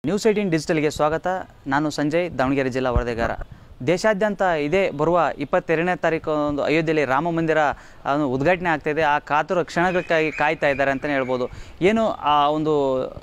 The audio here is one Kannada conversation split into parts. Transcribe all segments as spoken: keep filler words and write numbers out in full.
ನ್ಯೂಸ್ ಏಟೀನ್ ಡಿಜಿಟಲ್ಗೆ ಸ್ವಾಗತ. ನಾನು ಸಂಜಯ್, ದಾವಣಗೆರೆ ಜಿಲ್ಲಾ ವರದಿಗಾರ. ದೇಶಾದ್ಯಂತ ಇದೇ ಬರುವ ಇಪ್ಪತ್ತೆರಡನೇ ತಾರೀಕು ಒಂದು ಅಯೋಧ್ಯೆಯಲ್ಲಿ ರಾಮ ಮಂದಿರ ಉದ್ಘಾಟನೆ ಆಗ್ತಾಯಿದೆ. ಆ ಕಾತುರ ಕ್ಷಣಗಳಕ್ಕಾಗಿ ಕಾಯ್ತಾ ಇದ್ದಾರೆ ಅಂತಲೇ ಹೇಳ್ಬೋದು. ಏನು ಆ ಒಂದು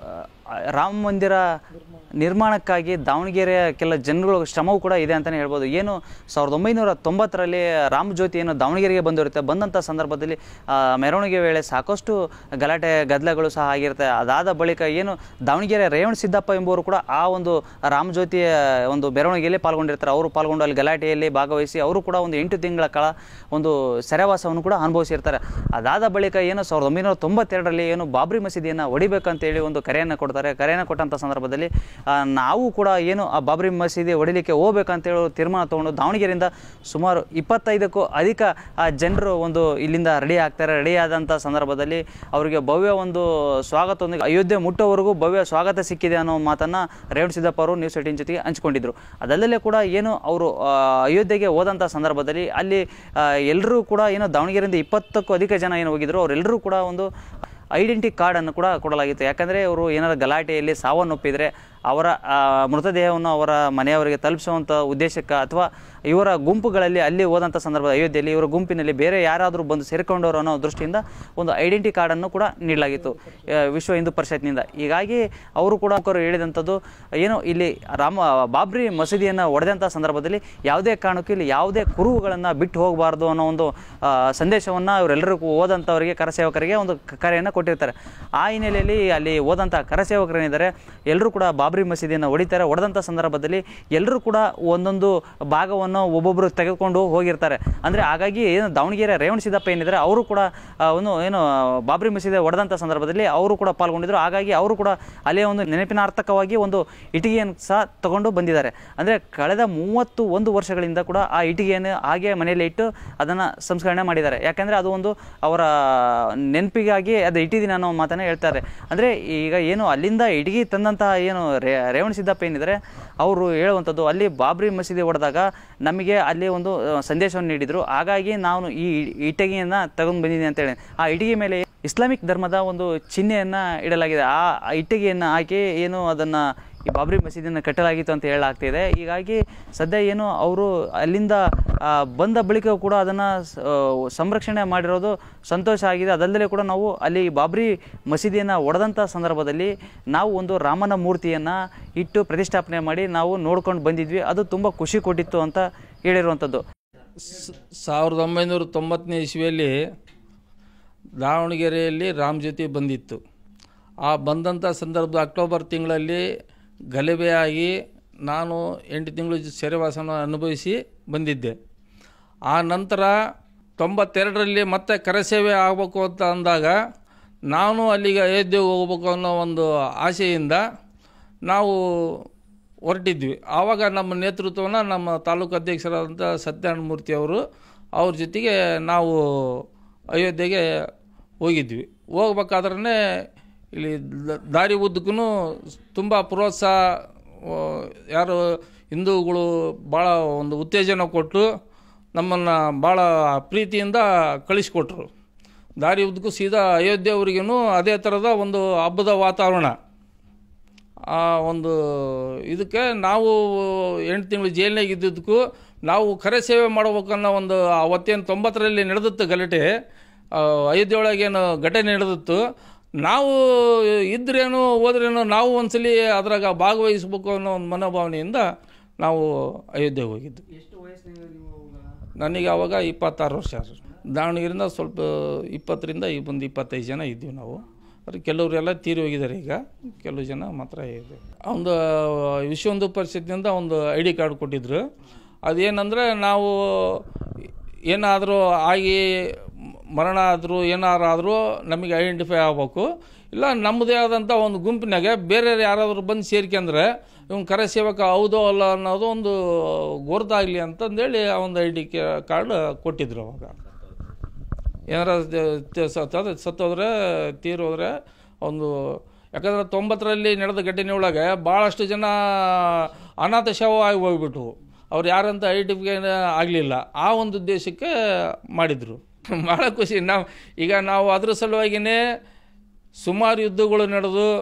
ರಾಮ ಮಂದಿರ ನಿರ್ಮಾಣಕ್ಕಾಗಿ ದಾವಣಗೆರೆಯ ಕೆಲ ಜನಗಳು ಶ್ರಮವೂ ಕೂಡ ಇದೆ ಅಂತಲೇ ಹೇಳ್ಬೋದು. ಏನು ಸಾವಿರದ ಒಂಬೈನೂರ ತೊಂಬತ್ತರಲ್ಲಿ ರಾಮ ಜ್ಯೋತಿ ಏನು ದಾವಣಗೆರೆಗೆ ಬಂದಿರುತ್ತೆ. ಬಂದಂಥ ಸಂದರ್ಭದಲ್ಲಿ ಮೆರವಣಿಗೆ ವೇಳೆ ಸಾಕಷ್ಟು ಗಲಾಟೆ ಗದ್ದಲಗಳು ಸಹ ಆಗಿರುತ್ತೆ. ಅದಾದ ಬಳಿಕ ಏನು ದಾವಣಗೆರೆ ರೇವಣ ಸಿದ್ದಪ್ಪ ಎಂಬುವರು ಕೂಡ ಆ ಒಂದು ರಾಮ ಜ್ಯೋತಿಯ ಒಂದು ಮೆರವಣಿಗೆಯಲ್ಲಿ ಪಾಲ್ಗೊಂಡಿರ್ತಾರೆ. ಅವರು ಪಾಲ್ಗೊಂಡು ಅಲ್ಲಿ ಗಲಾಟೆಯಲ್ಲಿ ಭಾಗವಹಿಸಿ ಅವರು ಕೂಡ ಒಂದು ಎಂಟು ತಿಂಗಳ ಕಾಲ ಒಂದು ಸೆರೆವಾಸವನ್ನು ಕೂಡ ಅನುಭವಿಸಿರ್ತಾರೆ. ಅದಾದ ಬಳಿಕ ಏನು ಸಾವಿರದ ಒಂಬೈನೂರ ತೊಂಬತ್ತೆರಡರಲ್ಲಿ ಏನು ಬಾಬ್ರಿ ಮಸೀದಿಯನ್ನು ಹೊಡಿಬೇಕಂತೇಳಿ ಒಂದು ಕರೆಯನ್ನು ಕೊಡ್ತಾರೆ. ಕರೆಯನ್ನು ಕೊಟ್ಟಂಥ ಸಂದರ್ಭದಲ್ಲಿ ನಾವು ಕೂಡ ಏನು ಆ ಬಾಬ್ರಿ ಮಸೀದಿ ಹೊಡಿಲಿಕ್ಕೆ ಹೋಗ್ಬೇಕಂತೇಳಿ ತೀರ್ಮಾನ ತೊಗೊಂಡು ದಾವಣಗೆರೆಯಿಂದ ಸುಮಾರು ಇಪ್ಪತ್ತೈದಕ್ಕೂ ಅಧಿಕ ಜನರು ಒಂದು ಇಲ್ಲಿಂದ ರೆಡಿ ಆಗ್ತಾರೆ. ರೆಡಿ ಆದಂಥ ಸಂದರ್ಭದಲ್ಲಿ ಅವರಿಗೆ ಭವ್ಯ ಒಂದು ಸ್ವಾಗತದೊಂದಿಗೆ ಅಯೋಧ್ಯೆ ಮುಟ್ಟೋವರೆಗೂ ಭವ್ಯ ಸ್ವಾಗತ ಸಿಕ್ಕಿದೆ ಅನ್ನೋ ಮಾತನ್ನು ರೇವಣ ಸಿದ್ದಪ್ಪ ಅವರು ನ್ಯೂಸ್ ಏಟೀನ್ ಜೊತೆಗೆ ಹಂಚಿಕೊಂಡಿದ್ರು. ಅದಲ್ಲದೆ ಕೂಡ ಏನು ಅವರು ಅಯೋಧ್ಯೆಗೆ ಹೋದಂಥ ಸಂದರ್ಭದಲ್ಲಿ ಅಲ್ಲಿ ಎಲ್ಲರೂ ಕೂಡ ಏನು ದಾವಣಗೆರೆಯಿಂದ ಇಪ್ಪತ್ತಕ್ಕೂ ಅಧಿಕ ಜನ ಏನು ಹೋಗಿದ್ರು ಅವರೆಲ್ಲರೂ ಕೂಡ ಒಂದು ಐಡೆಂಟಿ ಕಾರ್ಡನ್ನು ಕೂಡ ಕೊಡಲಾಗಿತ್ತು. ಯಾಕಂದರೆ ಅವರು ಏನಾದರೂ ಗಲಾಟೆಯಲ್ಲಿ ಸಾವನ್ನಪ್ಪಿದರೆ ಅವರ ಮೃತದೇಹವನ್ನು ಅವರ ಮನೆಯವರಿಗೆ ತಲುಪಿಸುವಂಥ ಉದ್ದೇಶಕ್ಕೆ ಅಥವಾ ಇವರ ಗುಂಪುಗಳಲ್ಲಿ ಅಲ್ಲಿ ಹೋದಂಥ ಸಂದರ್ಭ ಅಯೋಧ್ಯೆಯಲ್ಲಿ ಇವರ ಗುಂಪಿನಲ್ಲಿ ಬೇರೆ ಯಾರಾದರೂ ಬಂದು ಸೇರಿಕೊಂಡವರು ಅನ್ನೋ ದೃಷ್ಟಿಯಿಂದ ಒಂದು ಐಡೆಂಟಿ ಕಾರ್ಡನ್ನು ಕೂಡ ನೀಡಲಾಗಿತ್ತು ವಿಶ್ವ ಹಿಂದೂ ಪರಿಷತ್ನಿಂದ. ಹೀಗಾಗಿ ಅವರು ಕೂಡ ಅವರು ಹೇಳಿದಂಥದ್ದು ಏನು ಇಲ್ಲಿ ರಾಮ ಬಾಬ್ರಿ ಮಸೀದಿಯನ್ನು ಒಡೆದಂಥ ಸಂದರ್ಭದಲ್ಲಿ ಯಾವುದೇ ಕಾರಣಕ್ಕೂ ಇಲ್ಲಿ ಯಾವುದೇ ಕುರುಹುಗಳನ್ನು ಬಿಟ್ಟು ಹೋಗಬಾರ್ದು ಅನ್ನೋ ಒಂದು ಸಂದೇಶವನ್ನು ಇವರೆಲ್ಲರಿಗೂ ಓದಂಥವರಿಗೆ ಕರಸೇವಕರಿಗೆ ಒಂದು ಕರೆಯನ್ನು ಕೊಟ್ಟಿರ್ತಾರೆ. ಆ ಹಿನ್ನೆಲೆಯಲ್ಲಿ ಅಲ್ಲಿ ಓದಂಥ ಕರಸೇವಕರೇನಿದ್ದಾರೆ ಎಲ್ಲರೂ ಕೂಡ ಬಾಬ್ರಿ ಮಸೀದಿಯನ್ನು ಹೊಡಿತಾರೆ. ಹೊಡೆದಂಥ ಸಂದರ್ಭದಲ್ಲಿ ಎಲ್ಲರೂ ಕೂಡ ಒಂದೊಂದು ಭಾಗವನ್ನು ಒಬ್ಬೊಬ್ಬರು ತೆಗೆದುಕೊಂಡು ಹೋಗಿರ್ತಾರೆ. ಅಂದರೆ ಹಾಗಾಗಿ ಏನು ದಾವಣಗೆರೆ ರೇವಣ ಸಿದ್ದಪ್ಪ ಏನಿದ್ದಾರೆ ಅವರು ಕೂಡ ಒಂದು ಏನು ಬಾಬ್ರಿ ಮಸೀದಿ ಹೊಡೆದಂಥ ಸಂದರ್ಭದಲ್ಲಿ ಅವರು ಕೂಡ ಪಾಲ್ಗೊಂಡಿದ್ದರು. ಹಾಗಾಗಿ ಅವರು ಕೂಡ ಅಲ್ಲೇ ಒಂದು ನೆನಪಿನಾರ್ಥಕವಾಗಿ ಒಂದು ಇಟ್ಟಿಗೆಯನ್ನು ಸಹ ತಗೊಂಡು ಬಂದಿದ್ದಾರೆ. ಅಂದರೆ ಕಳೆದ ಮೂವತ್ತು ಒಂದು ವರ್ಷಗಳಿಂದ ಕೂಡ ಆ ಇಟ್ಟಿಗೆಯನ್ನು ಹಾಗೆ ಮನೆಯಲ್ಲಿ ಇಟ್ಟು ಅದನ್ನು ಸಂಸ್ಕರಣೆ ಮಾಡಿದ್ದಾರೆ. ಯಾಕೆಂದರೆ ಅದು ಒಂದು ಅವರ ನೆನಪಿಗಾಗಿ ಅದು ಇಟ್ಟಿದ್ದೀನಿ ಅನ್ನೋ ಮಾತನ್ನು ಹೇಳ್ತಾರೆ. ಅಂದರೆ ಈಗ ಏನು ಅಲ್ಲಿಂದ ಇಟ್ಟಿಗೆ ತಂದಂತಹ ಏನು ರೇ ರೇವಣ ಸಿದ್ದಪ್ಪ ಏನಿದ್ದಾರೆ ಅವರು ಹೇಳುವಂಥದ್ದು ಅಲ್ಲಿ ಬಾಬ್ರಿ ಮಸೀದಿ ಹೊಡೆದಾಗ ನಮಗೆ ಅಲ್ಲಿ ಒಂದು ಸಂದೇಶವನ್ನು ನೀಡಿದರು. ಹಾಗಾಗಿ ನಾನು ಈ ಇಟ್ಟಿಗೆಯನ್ನು ತಗೊಂಡು ಬಂದಿದ್ದೀನಿ ಅಂತೇಳಿ ಆ ಇಟ್ಟಿಗೆ ಮೇಲೆ ಇಸ್ಲಾಮಿಕ್ ಧರ್ಮದ ಒಂದು ಚಿಹ್ನೆಯನ್ನು ಇಡಲಾಗಿದೆ. ಆ ಇಟ್ಟಿಗೆಯನ್ನು ಹಾಕಿ ಏನು ಅದನ್ನು ಈ ಬಾಬ್ರಿ ಮಸೀದಿಯನ್ನು ಕಟ್ಟಲಾಗಿತ್ತು ಅಂತ ಹೇಳಲಾಗ್ತಿದೆ. ಹೀಗಾಗಿ ಸದ್ಯ ಏನು ಅವರು ಅಲ್ಲಿಂದ ಬಂದ ಬಳಿಕ ಕೂಡ ಅದನ್ನು ಸಂರಕ್ಷಣೆ ಮಾಡಿರೋದು ಸಂತೋಷ ಆಗಿದೆ. ಅದಲ್ಲದೆ ಕೂಡ ನಾವು ಅಲ್ಲಿ ಬಾಬ್ರಿ ಮಸೀದಿಯನ್ನು ಒಡೆದಂಥ ಸಂದರ್ಭದಲ್ಲಿ ನಾವು ಒಂದು ರಾಮನ ಮೂರ್ತಿಯನ್ನು ಇಟ್ಟು ಪ್ರತಿಷ್ಠಾಪನೆ ಮಾಡಿ ನಾವು ನೋಡ್ಕೊಂಡು ಬಂದಿದ್ವಿ. ಅದು ತುಂಬ ಖುಷಿ ಕೊಟ್ಟಿತ್ತು ಅಂತ ಹೇಳಿರುವಂಥದ್ದು. ಸಾವಿರದ ಒಂಬೈನೂರ ತೊಂಬತ್ತನೇ ಇಸ್ವಿಯಲ್ಲಿ ದಾವಣಗೆರೆಯಲ್ಲಿ ರಾಮ ಜ್ಯೋತಿ ಬಂದಿತ್ತು. ಆ ಬಂದಂಥ ಸಂದರ್ಭದ ಅಕ್ಟೋಬರ್ ತಿಂಗಳಲ್ಲಿ ಗಲಭೆಯಾಗಿ ನಾನು ಎಂಟು ತಿಂಗಳು ಸೆರೆವಾಸನ ಅನುಭವಿಸಿ ಬಂದಿದ್ದೆ. ಆ ನಂತರ ತೊಂಬತ್ತೆರಡರಲ್ಲಿ ಮತ್ತೆ ಕರಸೇವೆ ಆಗಬೇಕು ಅಂತ ಅಂದಾಗ ನಾನು ಅಲ್ಲಿಗೆ ಅಯೋಧ್ಯೆಗೆ ಹೋಗ್ಬೇಕು ಅನ್ನೋ ಒಂದು ಆಸೆಯಿಂದ ನಾವು ಹೊರಟಿದ್ವಿ. ಆವಾಗ ನಮ್ಮ ನೇತೃತ್ವವನ್ನು ನಮ್ಮ ತಾಲೂಕು ಅಧ್ಯಕ್ಷರಾದಂಥ ಸತ್ಯನಾರಾಯಣ ಮೂರ್ತಿಯವರು ಅವ್ರ ಜೊತೆಗೆ ನಾವು ಅಯೋಧ್ಯೆಗೆ ಹೋಗಿದ್ವಿ. ಹೋಗ್ಬೇಕಾದ್ರೆ ಇಲ್ಲಿ ದಾರಿ ಉದ್ದಕ್ಕೂ ತುಂಬ ಪ್ರೋತ್ಸಾಹ ಯಾರು ಹಿಂದೂಗಳು ಭಾಳ ಒಂದು ಉತ್ತೇಜನ ಕೊಟ್ಟು ನಮ್ಮನ್ನು ಭಾಳ ಪ್ರೀತಿಯಿಂದ ಕಳಿಸ್ಕೊಟ್ರು. ದಾರಿ ಉದ್ದಕ್ಕೂ ಸೀದಾ ಅಯೋಧ್ಯೆಯವ್ರಿಗೂ ಅದೇ ಥರದ ಒಂದು ಹಬ್ಬದ ವಾತಾವರಣ. ಆ ಒಂದು ಇದಕ್ಕೆ ನಾವು ಎಂಟು ತಿಂಗಳು ಜೈಲಿನಾಗ ಇದ್ದಿದ್ದಕ್ಕೂ ನಾವು ಕರೆ ಸೇವೆ ಮಾಡ್ಬೇಕನ್ನೋ ಒಂದು ಅವತ್ತೇನು ತೊಂಬತ್ತರಲ್ಲಿ ನಡೆದಿತ್ತು ಗಲಾಟೆ, ಅಯೋಧ್ಯೆ ಒಳಗೇನು ಘಟನೆ ನಡೆದಿತ್ತು. ನಾವು ಇದ್ರೇನು ಹೋದ್ರೇನು ನಾವು ಒಂದ್ಸಲಿ ಅದ್ರಾಗ ಭಾಗವಹಿಸ್ಬೇಕು ಅನ್ನೋ ಒಂದು ಮನೋಭಾವನೆಯಿಂದ ನಾವು ಅಯೋಧ್ಯೆಗೆ ಹೋಗಿದ್ದು. ನನಗೆ ಆವಾಗ ಇಪ್ಪತ್ತಾರು ವರ್ಷ. ದಾವಣಗೆರೆಯಿಂದ ಸ್ವಲ್ಪ ಇಪ್ಪತ್ತರಿಂದ ಒಂದು ಇಪ್ಪತ್ತೈದು ಜನ ಇದ್ದೀವಿ ನಾವು. ಆದರೆ ಕೆಲವರೆಲ್ಲ ತೀರಿ ಹೋಗಿದ್ದಾರೆ. ಈಗ ಕೆಲವು ಜನ ಮಾತ್ರ ಇದೆ. ಒಂದು ವಿಶ್ವ ಹಿಂದೂ ಪರಿಷತ್ನಿಂದ ಒಂದು ಐ ಡಿ ಕಾರ್ಡ್ ಕೊಟ್ಟಿದ್ರು. ಅದೇನಂದರೆ ನಾವು ಏನಾದರೂ ಆಗಿ ಮರಣ ಆದರೂ ಏನಾರಾದರೂ ನಮಗೆ ಐಡೆಂಟಿಫೈ ಆಗಬೇಕು, ಇಲ್ಲ ನಮ್ಮದೇ ಆದಂಥ ಒಂದು ಗುಂಪಿನಾಗೆ ಬೇರೆ ಯಾರಾದರೂ ಬಂದು ಸೇರ್ಕೊಂಡ್ರೆ ಇವ್ನು ಕರೆ ಸೇವಕ ಹೌದೋ ಅಲ್ಲ ಅನ್ನೋದು ಒಂದು ಗೊತ್ತಾಗಲಿ ಅಂತಂದೇಳಿ ಆ ಒಂದು ಐ ಡಿ ಕಾರ್ಡ್ ಕೊಟ್ಟಿದ್ರು. ಅವಾಗ ಏನಾರ ಸತ್ತೋದ್ರೆ ತೀರೋದ್ರೆ ಒಂದು, ಯಾಕಂದರೆ ತೊಂಬತ್ತರಲ್ಲಿ ನಡೆದ ಘಟನೆ ಒಳಗೆ ಭಾಳಷ್ಟು ಜನ ಅನಾಥ ಶವ ಆಗಿ ಹೋಗ್ಬಿಟ್ಟು ಅವ್ರು ಯಾರಂತ ಐಡೆಂಟಿಫೈ ಆಗಲಿಲ್ಲ. ಆ ಒಂದು ಉದ್ದೇಶಕ್ಕೆ ಮಾಡಿದರು. ಭಾಳ ಖುಷಿ. ನಾವು ಈಗ ನಾವು ಅದ್ರ ಸಲುವಾಗಿಯೇ ಸುಮಾರು ಯುದ್ಧಗಳು ನಡೆದು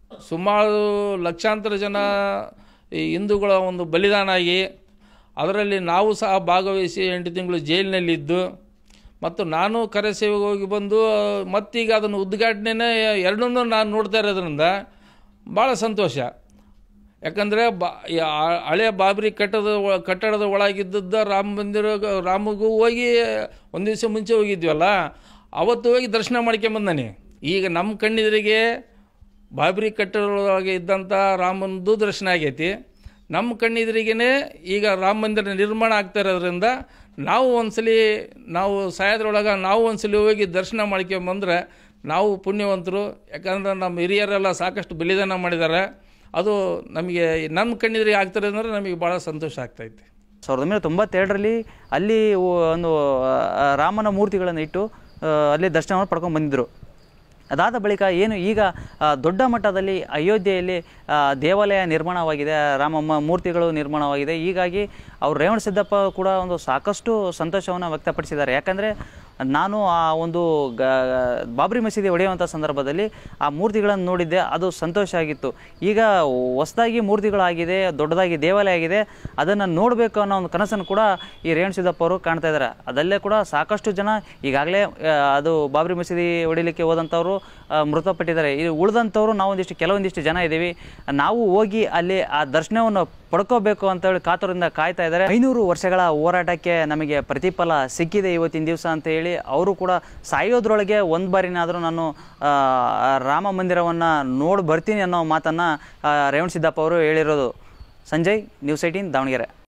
ಸುಮಾರು ಲಕ್ಷಾಂತರ ಜನ ಈ ಹಿಂದೂಗಳ ಒಂದು ಬಲಿದಾನ ಆಗಿ ಅದರಲ್ಲಿ ನಾವು ಸಹ ಭಾಗವಹಿಸಿ ಎಂಟು ತಿಂಗಳು ಜೈಲಿನಲ್ಲಿದ್ದು ಮತ್ತು ನಾನು ಕರೆಸೇವೆಗೆ ಹೋಗಿ ಬಂದು ಮತ್ತೀಗ ಅದನ್ನು ಉದ್ಘಾಟನೆ ಎರಡನ್ನೂ ನಾನು ನೋಡ್ತಾ ಇರೋದ್ರಿಂದ ಭಾಳ ಸಂತೋಷ. ಯಾಕಂದರೆ ಬಾ ಹಳೆಯ ಬಾಬರಿ ಕಟ್ಟದ ಕಟ್ಟಡದ ಒಳಗಿದ್ದದ್ದ ರಾಮ ಮಂದಿರ ರಾಮಗೂ ಹೋಗಿ ಒಂದು ದಿವಸ ಮುಂಚೆ ಹೋಗಿದ್ವಲ್ಲ, ಅವತ್ತು ಹೋಗಿ ದರ್ಶನ ಮಾಡ್ಕೊಂಬಂದಾನೆ. ಈಗ ನಮ್ಮ ಕಣ್ಣೆದುರಿಗೆ ಬಾಬರಿ ಕಟ್ಟಡದೊಳಗೆ ಇದ್ದಂಥ ರಾಮನದು ದರ್ಶನ ಆಗೈತಿ. ನಮ್ಮ ಕಣ್ಣೆದುರಿಗೇ ಈಗ ರಾಮ ಮಂದಿರ ನಿರ್ಮಾಣ ಆಗ್ತಾ ಇರೋದ್ರಿಂದ ನಾವು ಒಂದ್ಸಲಿ ನಾವು ಸಾಯೋದ್ರೊಳಗೆ ನಾವು ಒಂದ್ಸಲಿ ಹೋಗಿ ದರ್ಶನ ಮಾಡ್ಕೊಂಬಂದ್ರೆ ನಾವು ಪುಣ್ಯವಂತರು. ಯಾಕಂದ್ರೆ ನಮ್ಮ ಹಿರಿಯರೆಲ್ಲ ಸಾಕಷ್ಟು ಬಲಿದಾನ ಮಾಡಿದ್ದಾರೆ. ಅದು ನಮಗೆ ನಮ್ಮ ಕಣ್ಣೆದುರಿಗೆ ಆಗ್ತಾರೆ ಅಂದರೆ ನಮಗೆ ಭಾಳ ಸಂತೋಷ ಆಗ್ತಾಯಿದೆ. ಸಾವಿರದ ಒಂಬೈನೂರ ತೊಂಬತ್ತೆರಡರಲ್ಲಿ ಅಲ್ಲಿ ಒಂದು ರಾಮನ ಮೂರ್ತಿಗಳನ್ನು ಇಟ್ಟು ಅಲ್ಲಿ ದರ್ಶನವನ್ನು ಪಡ್ಕೊಂಡು ಬಂದಿದ್ದರು. ಅದಾದ ಬಳಿಕ ಏನು ಈಗ ದೊಡ್ಡ ಮಟ್ಟದಲ್ಲಿ ಅಯೋಧ್ಯೆಯಲ್ಲಿ ದೇವಾಲಯ ನಿರ್ಮಾಣವಾಗಿದೆ, ರಾಮಮ್ಮ ಮೂರ್ತಿಗಳು ನಿರ್ಮಾಣವಾಗಿದೆ. ಹೀಗಾಗಿ ಅವರು ರೇವಣಸಿದ್ದಪ್ಪ ಕೂಡ ಒಂದು ಸಾಕಷ್ಟು ಸಂತೋಷವನ್ನು ವ್ಯಕ್ತಪಡಿಸಿದ್ದಾರೆ. ಯಾಕಂದರೆ ನಾನು ಆ ಒಂದು ಗ ಬಾಬರಿ ಮಸೀದಿ ಹೊಡೆಯುವಂಥ ಸಂದರ್ಭದಲ್ಲಿ ಆ ಮೂರ್ತಿಗಳನ್ನು ನೋಡಿದ್ದೆ, ಅದು ಸಂತೋಷ ಆಗಿತ್ತು. ಈಗ ಹೊಸದಾಗಿ ಮೂರ್ತಿಗಳಾಗಿದೆ, ದೊಡ್ಡದಾಗಿ ದೇವಾಲಯ ಆಗಿದೆ, ಅದನ್ನು ನೋಡಬೇಕು ಅನ್ನೋ ಒಂದು ಕನಸನ್ನು ಕೂಡ ಈ ರೇವಣಸಿದ್ದಪ್ಪ ಅವರು ಕಾಣ್ತಾ ಇದ್ದಾರೆ. ಅದಲ್ಲೇ ಕೂಡ ಸಾಕಷ್ಟು ಜನ ಈಗಾಗಲೇ ಅದು ಬಾಬರಿ ಮಸೀದಿ ಹೊಡಿಲಿಕ್ಕೆ ಹೋದಂಥವ್ರು ಮೃತಪಟ್ಟಿದ್ದಾರೆ. ಇದು ಉಳಿದಂಥವ್ರು ನಾವೊಂದಿಷ್ಟು ಕೆಲವೊಂದಿಷ್ಟು ಜನ ಇದ್ದೀವಿ. ನಾವು ಹೋಗಿ ಅಲ್ಲಿ ಆ ದರ್ಶನವನ್ನು ಪಡ್ಕೋಬೇಕು ಅಂತೇಳಿ ಕಾತುರದಿಂದ ಕಾಯ್ತಾ ಇದ್ದಾರೆ. ಐನೂರು ವರ್ಷಗಳ ಹೋರಾಟಕ್ಕೆ ನಮಗೆ ಪ್ರತಿಫಲ ಸಿಕ್ಕಿದೆ ಇವತ್ತಿನ ದಿವಸ ಅಂತ ಹೇಳಿ ಅವರು ಕೂಡ ಸಾಯೋದ್ರೊಳಗೆ ಒಂದು ಬಾರಿನಾದರೂ ನಾನು ರಾಮ ಮಂದಿರವನ್ನು ನೋಡಿ ಬರ್ತೀನಿ ಅನ್ನೋ ಮಾತನ್ನು ರೇವಣಸಿದ್ದಪ್ಪ ಅವರು ಹೇಳಿರೋದು. Sanjay, News eighteen, Davanagere.